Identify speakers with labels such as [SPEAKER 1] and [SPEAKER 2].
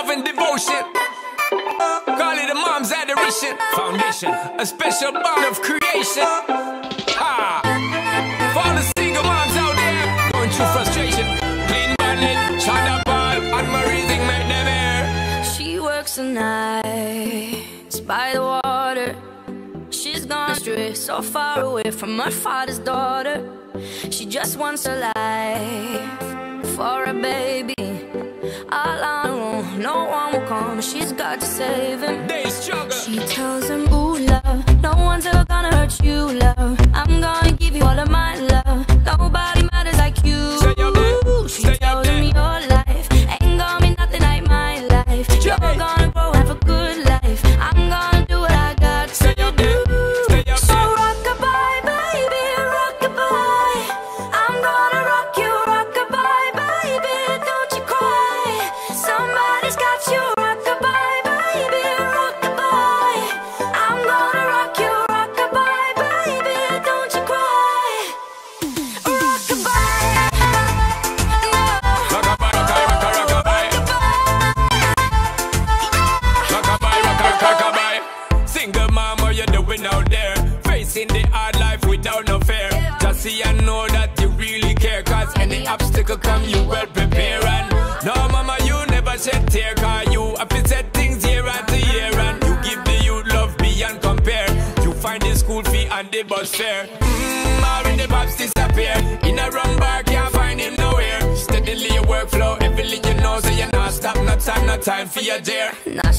[SPEAKER 1] and devotion. Call it a mom's adoration. Foundation, a special bond of creation. Ha! For all the single moms out there going through frustration. Clean bandit, China Ball, and Marie Zing make them air.
[SPEAKER 2] She works the nights by the water. She's gone astray, so far away from her father's daughter. She just wants a life for a baby. All on her own, no one will come. She's got to save him. She tells him, ooh, love, no one's ever gonna hurt you, love. I'm gonna give you all of my love. Nobody matters like you. She tells him your life ain't gonna be nothing like my life. You're gonna grow, have a good life. I'm gonna do what I got to do. So rock-a-bye, baby, rock-a-bye. I'm gonna rock you, rock-a-bye, baby, don't you cry. Somebody's got you, rock-a-bye, baby, rock-a-bye. I'm gonna rock you, rock-a-bye, baby, don't you cry. Rock-a-bye, no.
[SPEAKER 1] Rock-a-bye. Single mom, what you doing out there? Facing the hard life without no fear. Just see and know that you really care. Cause any obstacle come, you well prepare. And no mama, you never shed tear. Cause you have to set things year after year. And you give the youth love beyond compare. You find the school fee and the bus fare. Or in the pops disappear. In a wrong bar, can't find him nowhere. Steadily your workflow, everything you know. So you're not stop, no time for your dear.